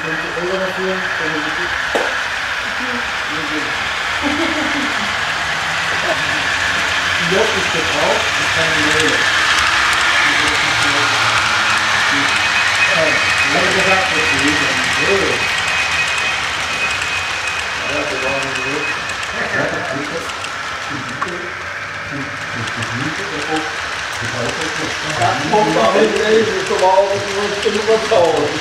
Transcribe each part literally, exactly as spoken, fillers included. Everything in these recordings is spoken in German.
fünfzig Euro dafür. Die Job ist gebraucht, ist keine neue. Ich habe gesagt, das ist nicht so. Ja, wir waren so. Ja, das ist das. Ja, kommt da mit, ey, das ist aber auch ein übertausend.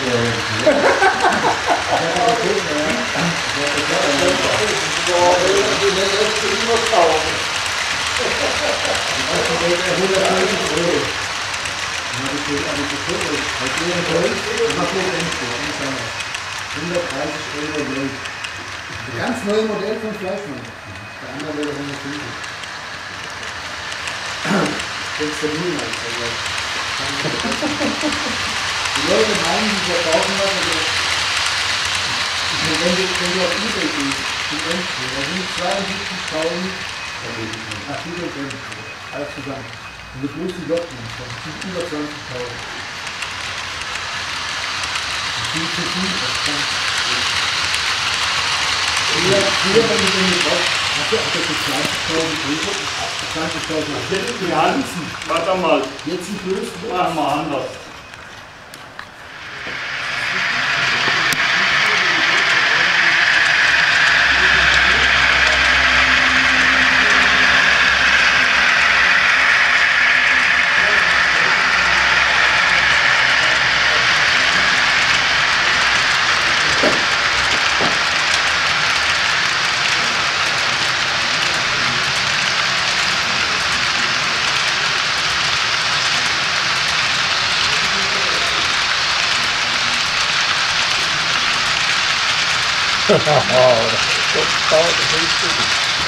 hundertdreißig Euro Geld. Ein ganz neues Modell von Fleischmann. Der andere wäre hundertfünfzig. sechs Minuten als der Die Leute meinen, die verkaufen was, aber wenn du, wenn du auf eBay gehst, die Menschen, da sind zweiundsiebzigtausend Artikel drin, alles zusammen. Und du bloß die Locken, das sind über zwanzigtausend. Das ist viel zu viel, das kann. Früher, früher, wenn du den gebraucht hast, hat er für zwanzigtausend Euro, zwanzigtausend Euro. Ja, warte mal. Jetzt ein Böse. Machen wir anders. Oh, das dauert nicht.